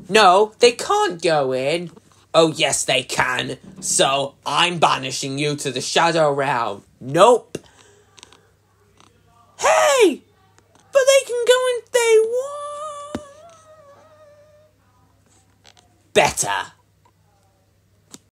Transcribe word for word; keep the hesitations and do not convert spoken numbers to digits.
No, they can't go in. Oh, yes, they can. So, I'm banishing you to the Shadow Realm. Nope. Hey! But they can go in if they want. Better.